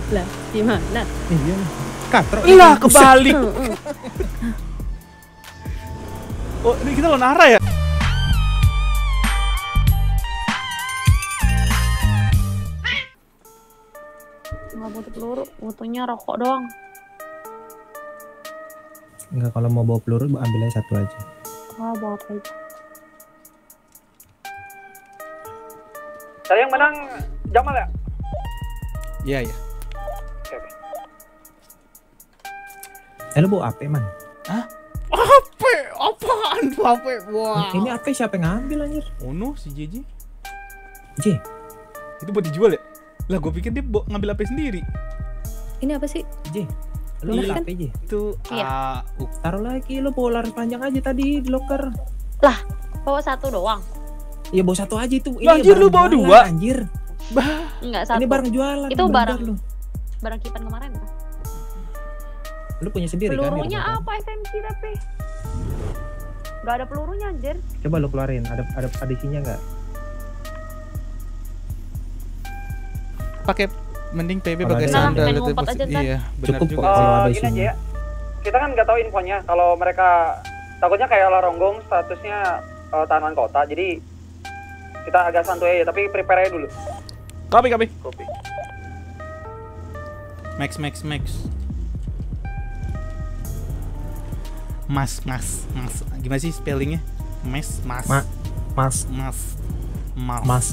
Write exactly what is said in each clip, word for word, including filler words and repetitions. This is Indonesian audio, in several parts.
Lah, gimana? Iya nih. Katro. Lah, kebalik. Oh, ini kita lawan arah ya? Nggak butuh peluru, butuhnya rokok doang. Enggak, kalau mau bawa peluru ambil aja satu aja. Oh, bawa apa aja. Saya yang menang Jamal ya? Iya, iya. Oke, oke. Eh, lu bawa A P, man? Hah? A P? Apaan tuh A P? Wah. Ini A P siapa yang ngambil anjir? Oh no, si J J. J. Itu buat dijual ya? Lah, gue pikir dia ngambil A P sendiri. Ini apa sih? J. Lu Iya, A P, J. Itu Iya. A U. Taruh lagi, lu bawa laras panjang aja tadi di locker. Lah, bawa satu doang. Iya, bawa satu aja itu. Lah, anjir, lu bawa dua? Anjir. Bah. Enggak, satu. Ini barang jualan. Itu bener barang lu. barang kipan kemarin. Lu punya sendiri kan? di Pelurunya rumah, apa S M C tapi? Gak ada pelurunya anjir. kan? Coba lu keluarin. Ada ada ada isinya enggak? Pakai mending P B Kalau pakai ada sandal main itu ngumpet pasti- aja, Tan. Iya, benar Cukup juga. kok. Kalau ada Eh, gini isinya. aja ya. Kita kan nggak tahu infonya. Kalau mereka takutnya kayak Laronggong statusnya eh, tahanan kota. Jadi kita agak santuy aja. Tapi prepare aja dulu. Copy, copy. Kopi. Max, Max, Max. Mas, mas, mas. Gimana sih spellingnya? Mas, mas. Ma- Mas, Mas. Mas. Mas.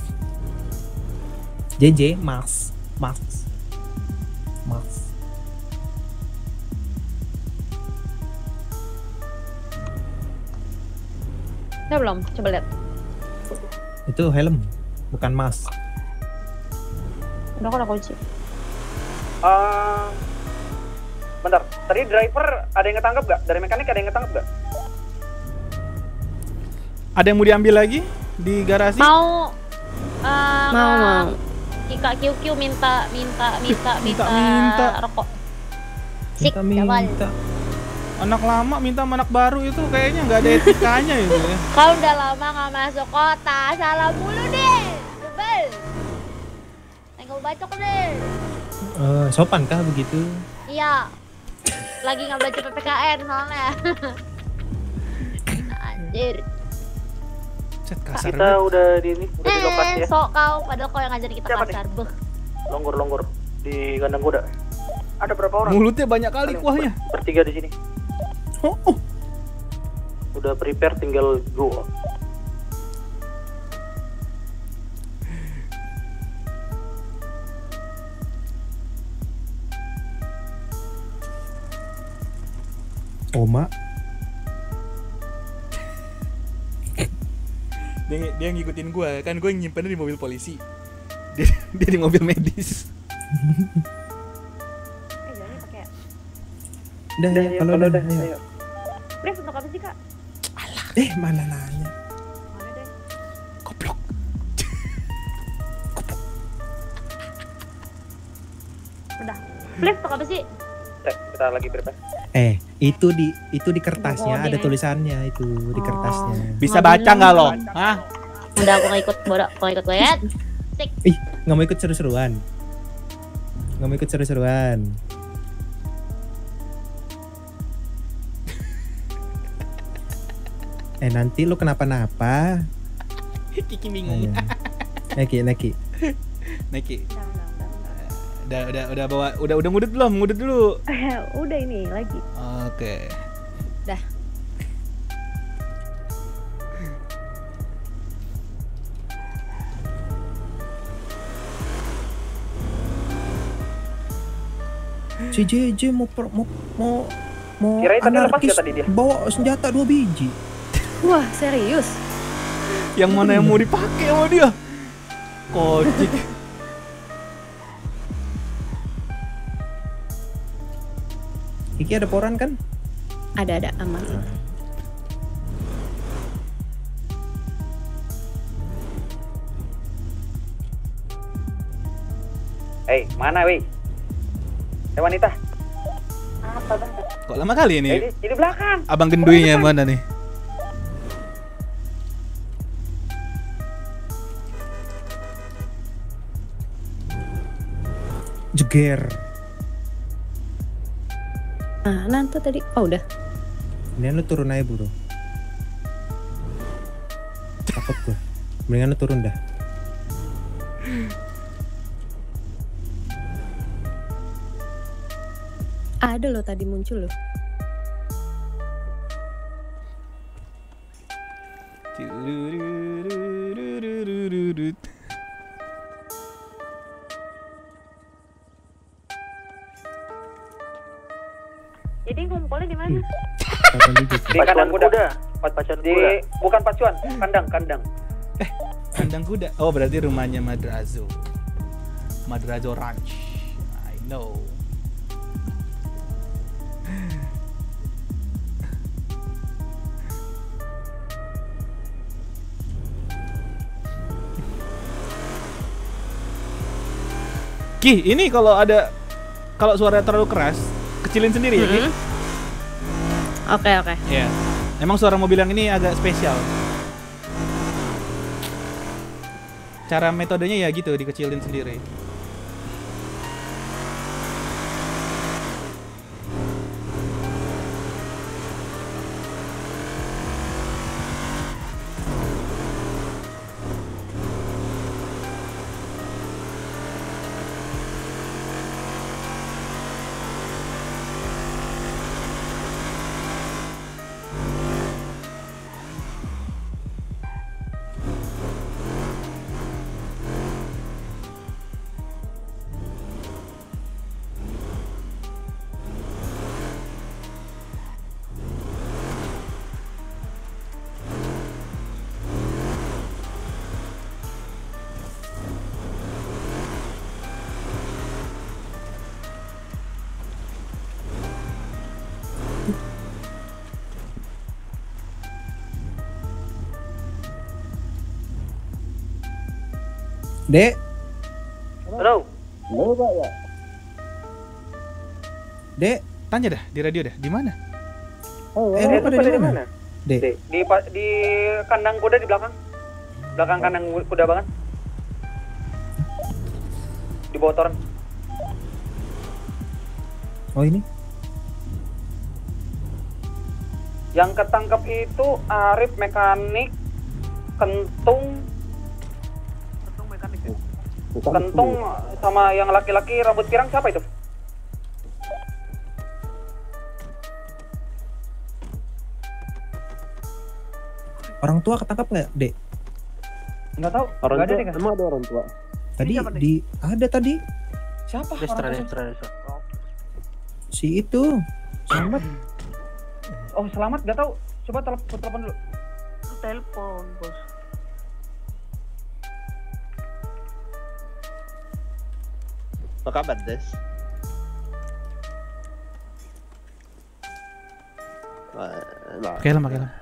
J J, Mas. Mas. Mas. Udah belum? Coba lihat. Itu helm, bukan Mas. Udah kok udah kunci. Eh, bentar. Tadi driver ada yang ketangkep gak? Dari mekanik ada yang ketangkep gak? Ada yang mau diambil lagi di garasi? Mau eh, Mau, mau. Kak Q Q minta minta minta minta, minta. rokok. Sik, Minta, Jamal. minta. Anak lama minta sama anak baru itu kayaknya nggak ada etikanya itu ya. Kau udah lama gak masuk kota, salah mulu deh. Bebel. Engkau bacok deh. Eh, sopan kah begitu? Iya. Lagi nggak baca P P K N soalnya. Anjir. Cet kasar Kita banget. udah di ini, udah di lokasi Eh, ya. sok kau, padahal kau yang ngajarin kita Siapa kasar. Beuh. Longgur-longgur di kandang kuda. Ada berapa orang? Mulutnya banyak kali kuahnya. Bertiga di sini. Oh, oh. Udah prepare, tinggal go. Oma. Dia, dia ngikutin gue, kan gue nyimpennya di mobil polisi. Dia, dia di mobil medis. Eh, jangan pakai. Udah, ya, kalau udah, udah, ayo. Brief untuk apa sih, Kak? Eh, mana nanya? Mana deh? Goblok. Udah. Brief untuk apa sih? Eh, kita lagi prepare. Eh, itu di itu di kertasnya Bawa ada deh. tulisannya itu di Oh. kertasnya. Bisa Nggak baca bilang. nggak lo? Hah? Udah aku nggak ikut, bodoh. Aku nggak ikut lihat. Sik. Ih, nggak mau ikut seru-seruan. Nggak mau ikut seru-seruan. Eh, nanti lu kenapa-napa. Kiki bingung. Ayo. Neki, neki. Niki, Udah, udah, udah, udah. udah udah udah bawa udah udah ngudut belum? Ngudut dulu. Udah ini lagi. Oke. Dah. Si J J mau per- mau mau mau Kirain tadi lepas anarkis nggak tadi dia? bawa senjata dua biji. Wah, serius? Yang mana yang mau dipakai sama dia? Kocik. Kiki ada poran kan? Ada ada aman. Hei, mana weh? Eh wanita. Apa bang? Kok lama kali ini? Eh, di, di belakang. Abang genduynya mana nih? Jeger. Nah, nanti tadi. Oh, udah. Mendingan lu turun aja buru. Takut gue. Mendingan lu turun dah. Ada loh tadi muncul loh. Jadi ngumpulnya di mana? Kapan dikit? Di kandang kuda. Pacuan Di bukan pacuan, kandang, kandang. Kandang kuda. Oh, berarti rumahnya Madrazo. Madrazo Ranch. I know. Ki, ini kalau ada kalau suaranya terlalu keras, kecilin sendiri ya, Ki? Mm-hmm. Oke, oke. Iya. Emang suara mobil yang ini agak spesial. Cara metodenya ya gitu, dikecilin sendiri. Dek, Halo. Dek, Tanya dah di radio dah, di mana? eh lu pada di mana? Dek, Di, di pa- di kandang kuda di belakang. Belakang kandang kuda banget. Di bawah toren. oh ini? Yang ketangkep itu Arif mekanik, Kentung, Kentung mekanik ya. Kentung sama yang laki-laki rambut pirang siapa itu? Orang tua ketangkap nggak, Dek? Enggak tahu. Orang Nggak ada tua, deh, nggak? emang ada orang tua. Tadi siapa, Dek? di ada tadi Siapa? Destra, orang tua? Destra, Destra. si itu. Selamat. Oh selamat nggak tahu. Coba telepon telepon dulu. Telepon, bos. Apa kabar, Des? Nah, Pakai helm, pakai helm.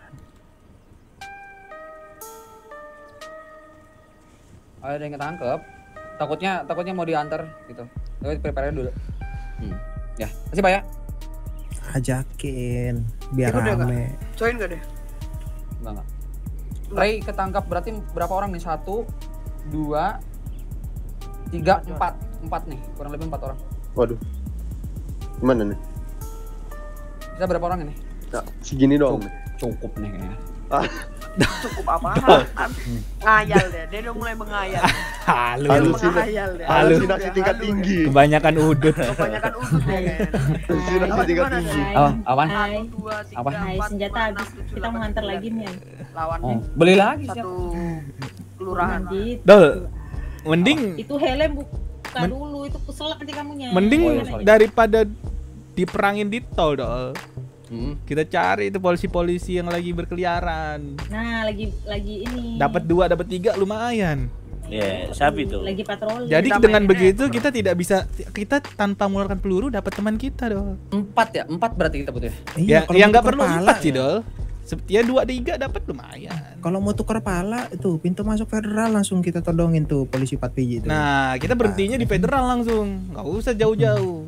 Ada yang ketangkep. Takutnya takutnya mau diantar gitu. Tapi prepare dulu. Hmm. Ya, kasih Pak ya. Ajakin biar Ikut ya, rame. Join gak deh? Enggak enggak. Ray ketangkap berarti berapa orang nih? Satu, dua, tiga, empat, empat nih. Kurang lebih empat orang. waduh. Gimana nih? Kita berapa orang ini? Nah, segini doang nih. Cukup nih kayaknya. Cukup apaan? Ngayal deh, dia udah mulai mengayal. Halu. Dia Halusinasi. mengayal deh. Halu. Halusinasi tingkat Halu. tinggi. Kebanyakan udut. Kebanyakan udut deh kayaknya. Halusinasi tingkat Gimana, tinggi. Dek? Oh, apaan? Hai. Satu, dua, tiga, Apa? Hai, empat, senjata lima, habis. enam, tujuh, Kita delapan, mau antar sembilan. lagi nih. Lawannya Oh, beli lagi siap. satu kelurahan. Lanjut. Dol. Mending Itu helm buka Men- dulu, itu keselak nanti kamunya. mending Oh, iya, sorry. daripada diperangin di tol, Dol. Hmm. Kita cari itu polisi-polisi yang lagi berkeliaran. Nah, lagi lagi ini. Dapat dua, dapat tiga lumayan. Ya, siapa itu? Lagi patroli. Jadi Kita dengan mainnya begitu kita tidak bisa kita tanpa mengeluarkan peluru dapat teman kita, Dol. Empat ya? Empat berarti kita butuh ya? Iya, Ya, kalau yang mau nggak tuker perlu pala empat sih, ya. Dol. Se- Ya dua tiga dapat lumayan. Kalau mau tukar pala itu pintu masuk federal langsung kita todongin tuh polisi empat P J itu. Nah, kita berhentinya di federal langsung. Nggak usah jauh-jauh.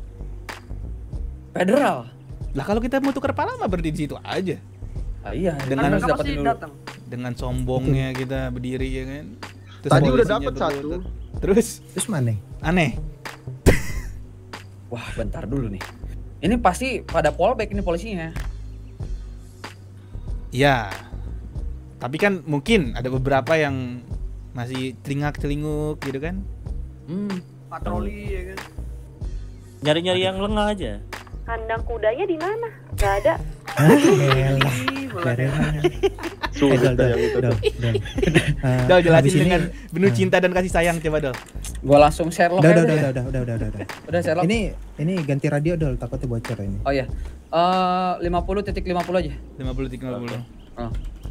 Federal. Lah kalau kita mau tukar pala mah berhenti di situ aja. Ah, iya, Kan Dengan harus mereka dapat pasti dulu. datang. Dengan sombongnya kita berdiri ya kan. Terus Tadi udah polisinya dapat berdua satu. ter- Terus Terus mana? aneh. Wah, bentar dulu nih. Ini pasti pada fallback ini polisinya. Iya. Tapi kan mungkin ada beberapa yang masih celingak-celinguk gitu kan. Hmm, patroli ya kan. Nyari-nyari yang lengah aja. Kandang kudanya di mana? Gak ada. Sulit dah yang itu. Dol jelasin dengan penuh cinta dan kasih sayang coba Dol. Gua langsung Sherlock Udah, aja udah, ya. udah, udah, udah, udah, udah, udah. Udah Sherlock. Ini ini ganti radio Dol, takutnya bocor ini. Oh iya. Eh lima puluh titik lima puluh aja. lima puluh titik lima puluh. Oh.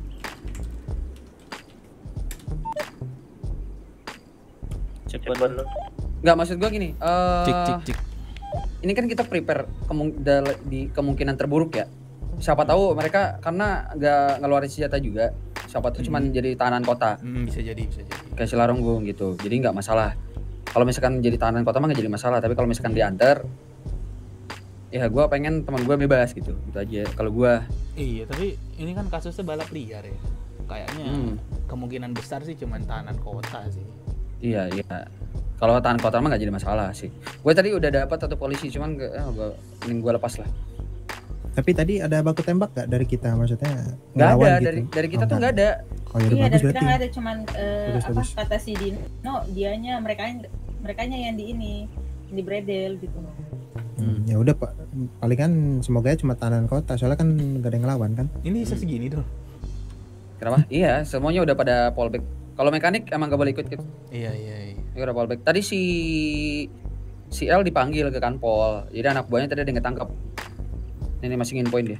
Cepet banget. Enggak, maksud gua gini. Eh Cik cik cik. Ini kan kita prepare kemung dal- di kemungkinan terburuk ya. Siapa tahu mereka karena nggak ngeluarin senjata juga. Siapa tahu cuman jadi tahanan kota. Hmm, bisa jadi, bisa jadi. Kayak Silaronggung gitu. Jadi nggak masalah. Kalau misalkan jadi tahanan kota mah nggak jadi masalah. Tapi kalau misalkan diantar, ya gue pengen teman gue bebas gitu. Gitu aja. Kalau gue. Iya, tapi ini kan kasusnya balap liar ya. Kayaknya Hmm. kemungkinan besar sih cuman tahanan kota sih. Iya iya. Kalau tahanan kota mah nggak jadi masalah sih. Gue tadi udah dapat satu polisi, cuman gak, eh, gue mending gue lepas lah. Tapi tadi ada baku tembak gak dari kita, maksudnya? Nggak ada ngelawan gitu? dari dari kita Oh, tuh nggak ada. Oh, ya udah Iya, bagus dari kita berarti. nggak ada, cuman eh, Bagus, apa bagus. kata si Dino, dianya mereka merekanya yang di ini, di Bredel gitu. Hmm, ya udah Pak, palingan semoga ya cuma tahanan kota, soalnya kan gak ada yang ngelawan kan. Ini bisa segini Dol. Kenapa? Iya, semuanya udah pada fallback. Kalau mekanik emang gak boleh ikut gitu. Iya, iya, iya. Ya udah fallback. Tadi si si L dipanggil ke Kanpol. Jadi anak buahnya tadi ada yang ketangkep. Ini masih nginpoin dia.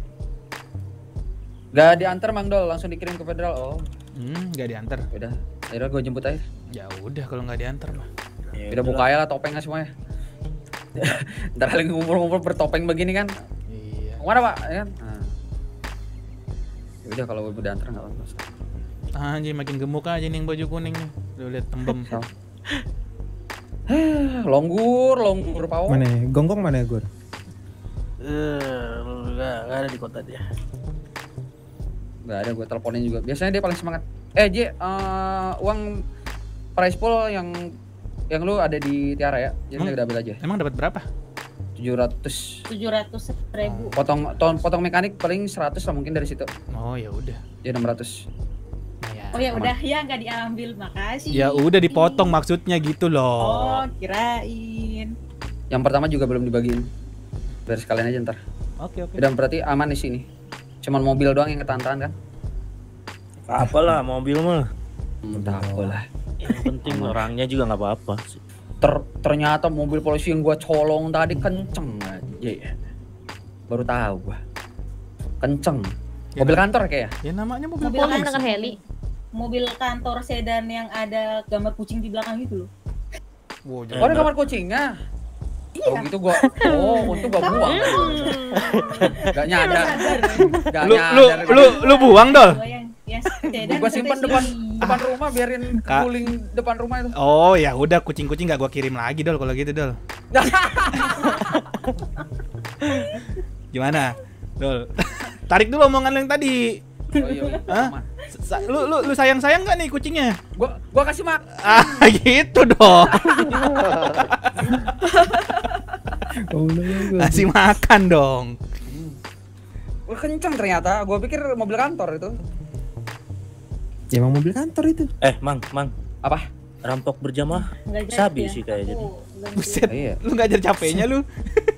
Gak diantar Mang Dol, langsung dikirim ke federal. Oh, Hmm, nggak diantar. udah. Akhirnya gue jemput aja. Ya udah kalau nggak diantar mah. Ya Udah buka aja lah topengnya semuanya. Ntar lagi ngumpul-ngumpul bertopeng begini kan. Iya. Mana Pak? Ya kan? Nah. Ya udah kalau udah diantar nggak apa-apa. Ah, anjing makin gemuk aja nih yang baju kuning nih. Lu lihat tembem. Longgur, longgur pawon. Mana ya? Gonggong mana ya, Gur? Eh, enggak, enggak ada di kota dia. Gak ada, gue teleponin juga. Biasanya dia paling semangat. Eh J, uh, uang prize pool yang yang lu ada di Tiara ya. Jadi Emang- kita ambil aja. Emang dapat berapa? tujuh ratus. tujuh ratus ribu. Potong ton, potong mekanik paling seratus lah mungkin dari situ. Oh ya udah. Ya enam ratus. Ya. Oh ya udah ya nggak diambil, makasih. Ya udah dipotong maksudnya gitu loh. Oh kirain. Yang pertama juga belum dibagiin. Biar sekalian aja ntar. Oke oke. Udah berarti aman di sini. Cuman mobil doang yang ketahan-tahan kan? Apalah mobil mah. Entah apalah. Yang penting orangnya juga nggak apa-apa sih. Ter ternyata mobil polisi yang gua colong tadi kenceng aja. Baru tahu gua. Kenceng. Mobil kantor kayak ya? Ya namanya mobil, Mobil polisi. kantor heli. Mobil kantor sedan yang ada gambar kucing di belakang itu loh. Wow, Oh, ada kamar kucingnya. Oh gitu gua. Oh, untung gua buang. Gak nyadar. Gak Lu lu nyadar. lu lu buang Dol. Gua yang yang sedan. Gua simpen sampai depan sini. depan rumah biarin Kak. guling depan rumah itu. Oh ya udah kucing-kucing nggak gua kirim lagi Dol kalau gitu Dol. Gimana? Dol. Tarik dulu omongan lu yang tadi. Oh iya. iya. Hah? Aman. Sa- lu lu lu sayang-sayang nggak nih kucingnya? Gua gua kasih mak. Ah gitu dong. Oh, Kasih makan dong. Gua kenceng ternyata. Gua pikir mobil kantor itu. Ya emang mobil kantor itu. Eh, Mang, Mang. Apa? Rampok berjamaah. Nggak jadi Sabi ya. sih kayaknya. Aku ganti. Buset. Iya. Lu nggak ada capeknya lu.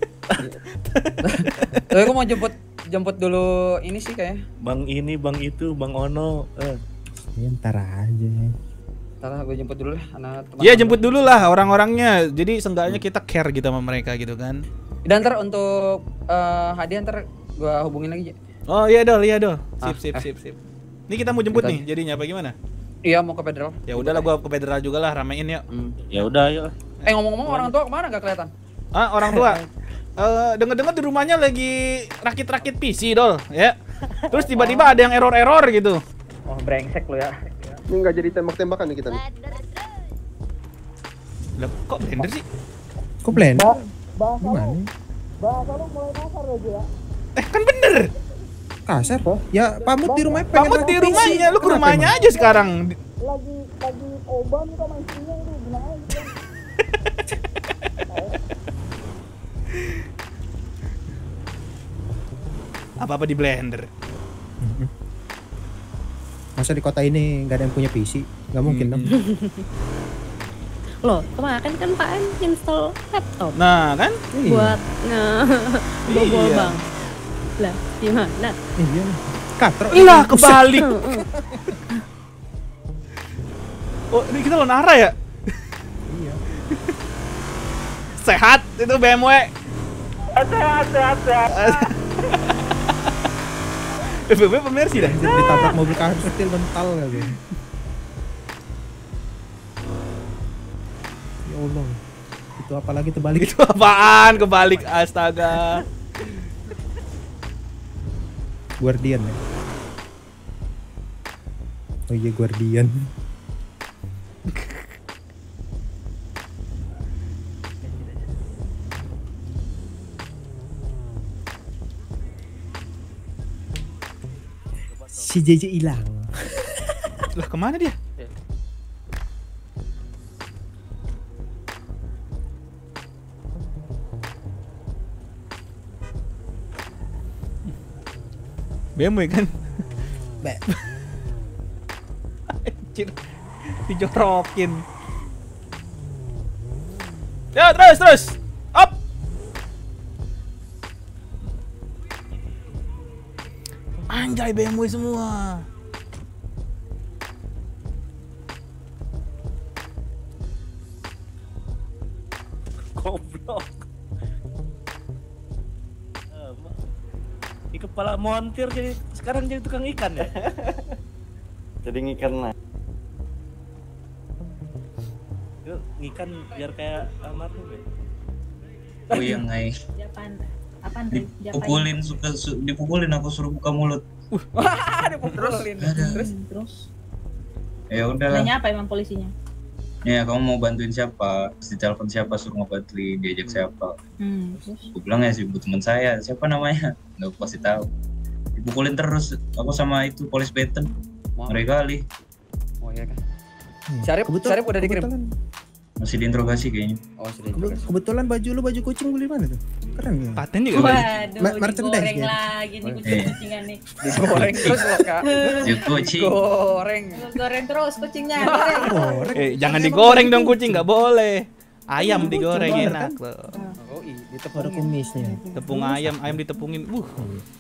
Tapi gua mau jemput jemput dulu ini sih kayaknya. Bang ini, Bang itu, Bang Ono. Eh. Ya, ntar aja. Ntar gue jemput dulu lah anak teman. Iya jemput dulu lah orang-orangnya. Jadi seenggaknya kita care gitu sama mereka gitu kan. Dan ntar untuk eh, hadiah ntar gue hubungin lagi. Oh iya Dol, iya Dol. Sip Ah, sip eh. sip sip. Ini kita mau jemput Kita- nih jadinya apa gimana? Iya mau ke federal. Ya udahlah gua ke federal juga lah ramein yuk. Hmm. Ya udah, ayo. Eh ngomong-ngomong orang tua kemana gak kelihatan? Ah orang tua. Eh denger-dengar di rumahnya lagi rakit-rakit P C Dol, ya. Terus tiba-tiba ada yang error-error gitu. Oh brengsek lu ya. Ini nggak jadi tembak-tembakan nih kita nih. Lah kok blender sih? Kok blender? Gimana? Eh kan bener. Kasar. Ya pamut di rumahnya pengen Pamut di rakit P C. rumahnya, lu ke Kenapa rumahnya emang? aja sekarang. Apa-apa di blender. Masa di kota ini nggak ada yang punya P C? Nggak mungkin dong. Loh, kemarin kan Pak An install laptop. Nah, kan? Buat nah, bobol Iya. bang. Lah, gimana? Iya. Katro. Lah, kebalik. Oh, ini kita lawan Ara ya? Iya. Sehat itu B M W. Sehat, sehat, sehat. B M W pemirsa dah. Ditabrak mobil kastil mental kali. Ya Allah. Itu apalagi terbalik. Itu apaan kebalik? Astaga. Guardian ya. Oh iya Guardian. Si J J hilang. Lah kemana dia? B M W kan? Be. Anjir. Dijorokin. Ya, terus, terus. Up. Anjay B M W semua. Goblok. Di kepala montir jadi sekarang jadi tukang ikan ya. Jadi ngikan lah. Yuk, ikan biar kayak almarhum ya. Oh iya ngai. Japan. Apaan Ri? Japan. Dipukulin suka su, dipukulin aku suruh buka mulut. Wah, dipukulin. Terus terus Ya udahlah. nanya apa emang polisinya? Ya kamu mau bantuin siapa? Terus ditelepon siapa suruh ngebantuin, diajak siapa? Hmm, terus Gue bilang ya sih buat teman saya, siapa namanya? Nggak aku kasih tahu. Dipukulin terus aku sama itu polis Beten. Mereka kali Oh iya kan. Syarif, Syarif udah dikirim. masih diinterogasi kayaknya. Oh, sudah Kebe- Kebetulan baju lu baju kucing beli mana tuh? Keren ya. Paten juga. Waduh, Ma- merchandise digoreng ya? lagi nih Eh. kucing-kucingan nih. digoreng terus loh kak. Ya kucing. Goreng. Goreng terus kucingnya, goreng. Goreng. Eh, jangan digoreng dong kucing, nggak boleh. Ayam digoreng Coba, enak kan? loh. Oh iya, Ada ditepungin. kumisnya. Tepung ayam, ayam ditepungin. Uh.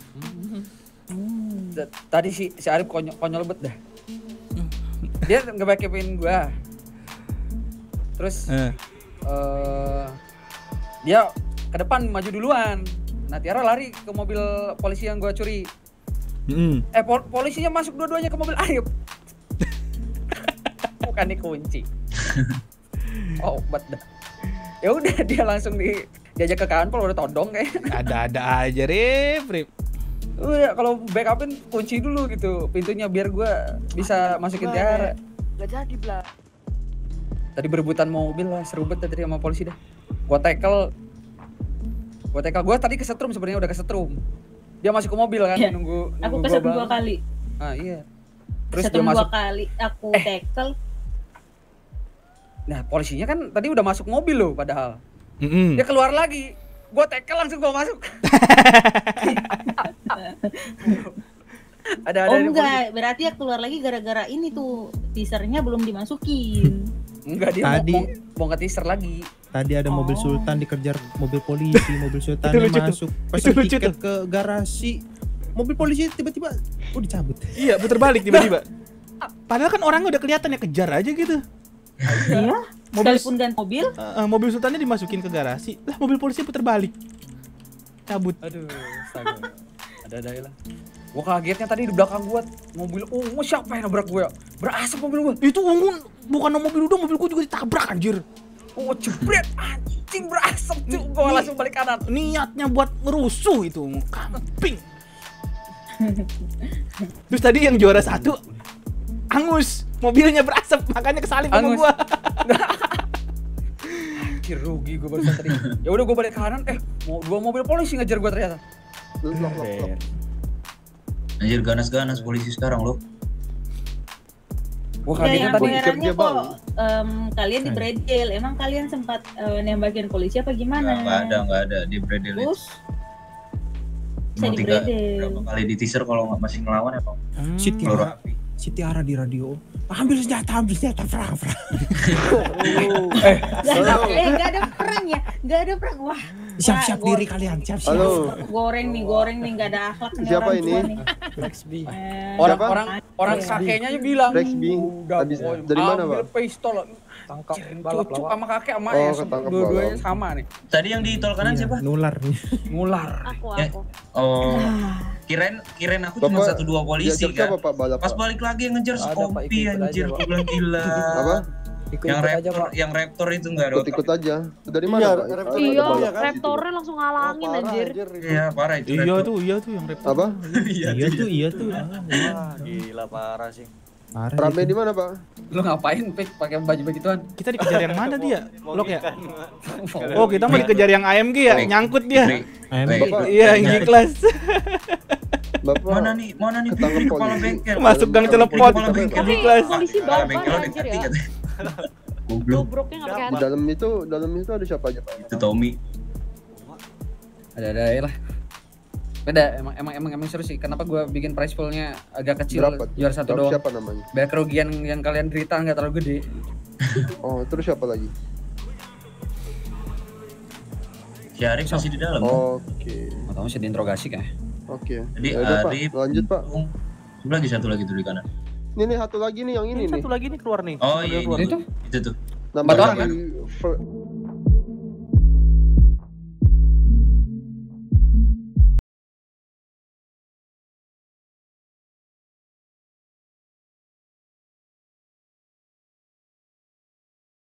D- Tadi si si Arif konyol, konyol bet dah. Dia ngebackup-in gua. Terus Eh. eh dia ke depan maju duluan. Nah Tiara lari ke mobil polisi yang gua curi. Mm. Eh pol- polisinya masuk dua-duanya ke mobil Arif. Bukan dikunci. Oh, obat dah. Ya udah dia langsung di diajak ke kantor udah todong kayak. Ada-ada aja, Rip, Rip. Udah kalau backupin kunci dulu gitu pintunya biar gua bisa masukin Tiara. Gak jadi belah. Tadi berebutan mobil lah, seru banget tadi sama polisi dah. Gua tackle. Gua tackle. Gua tadi kesetrum sebenarnya udah kesetrum. Dia masuk ke mobil kan Iya. nunggu nunggu Aku gua kesetrum bangun. dua kali. Ah iya. Terus dia Kesetrum masuk. dua kali, aku Eh. tackle. Nah, polisinya kan tadi udah masuk mobil loh padahal. Mm-mm. Dia keluar lagi. Gua tackle langsung gua masuk. ada ada Oh di polisi. enggak, berarti ya keluar lagi gara-gara ini tuh teasernya belum dimasukin. Enggak dia Tadi- mau, mau, mau ke teaser lagi. Tadi ada mobil Oh. Sultan dikejar mobil polisi, mobil Sultan Itu lucu tuh. masuk Itu pesan lucu tiket ke garasi. Mobil polisi tiba-tiba oh dicabut. Iya, puter balik tiba-tiba. Padahal kan orangnya udah kelihatan ya, kejar aja gitu. Iya. Mobil Sekalipun ganti mobil, Eh, eh, mobil Sultannya dimasukin ke garasi. Lah, mobil polisi puter balik. Cabut. Aduh, astaga. Ada-ada lah. Gua kagetnya tadi di belakang gua mobil ungu siapa yang nabrak gua? Berasap mobil gua. Itu ungu bukan mobil udah, mobil gua juga ditabrak anjir. Oh, jebret anjing berasap tuh. Gua langsung balik kanan. Niatnya buat ngerusuh itu, kambing. Terus tadi yang juara satu angus, mobilnya berasap, makanya kesalip sama Angus. gua. Anjir rugi gua barusan tadi. Ya udah gua balik kanan, eh mau dua mobil polisi ngejar gua ternyata. Lock, lock, lock. Anjir ganas-ganas polisi sekarang loh. Gua ya kagetnya yang aku tadi. herannya dia kok bau. em, kalian di bredel. Emang kalian sempat eh, nembakin polisi apa Nggak, gimana? nggak ada, nggak ada di Bredel itu. Terus Bisa mau tiga di-branding. berapa kali di teaser kalau nggak masih ngelawan ya pak. Si Peluru Tiara, api. si Tiara di radio. Ambil senjata, ambil senjata, perang, perang. Eh, nggak ada perang ya, nggak ada perang. Wah, Siap-siap wah, diri gor- kalian, siap-siap. Halo. Goreng nih, goreng nih, nggak ada akhlak nih Siapa orang ini? tua nih. Orang Eh, Siapa? orang orang Iya. kakeknya aja bilang. Rex B. Udah, Habis- pokoknya dari mana, ambil Pak? pistol. Tangkap Cucu sama kakek sama Oh, ya, ketangkep dua-duanya balap. sama nih. Tadi yang di tol kanan Iya, siapa? nular nih. Ngular. Aku, Ya. aku. Oh, kirain kirain aku cuma Bapak satu dua polisi diajak kan. siapa Pak balap? Pas Pak? balik lagi yang ngejar Ada, Pak, Skompi ikut-ikut anjir, aja, Pak. gue bilang gila. Apa? Yang raptor, yang raptor itu enggak ada. Ikut-ikut aja. Dari mana Iya, Pak? Raptor Ada Iya, balap di situ. raptornya langsung ngalangin anjir. Iya, parah itu. Iya raptor. tuh, iya tuh yang reptil. Apa? Iya, Iya tuh, iya tuh. Wah, gila parah sih. Parah Rame itu. di mana Pak? Lu ngapain Pik pakai baju begituan? Kita dikejar yang mana dia? Lok ya? Oh, Oh, kita mau dikejar yang A M G ya? Baik. Nyangkut dia. Baik. Ayam Baik. Bapak. Iya, yang G-Class. Bapak. Mana nih? Mana nih Ketangkep di kepala polisi. bengkel? Masuk gang Di telepon. kepala bengkel. Tapi G-Class. polisi Ah, baper bengkel ada anjir hati ya. katanya. Goblok. Gobroknya nggak pakai Di hati. dalam itu, dalam itu ada siapa aja Pak? Itu Tommy. Ada-ada aja lah. Beda, emang emang emang emang seru sih. Kenapa gua bikin prize pool-nya agak kecil, Berapa? tuh? juara satu Berapa- doang. Siapa namanya? Biar kerugian yang kalian derita nggak terlalu gede. Oh, terus siapa lagi? Si Arif masih di dalam. Oke. Atau masih diinterogasi kan? Oke. Jadi Ya udah, Pak, Arif, lanjut Pak. Sebelah lagi satu lagi tuh di kanan. Ini nih satu lagi nih yang ini Ini nih. satu lagi nih keluar nih. Oh Satu iya, keluar. ini Itu? Itu tuh. Namanya Batu si Fer-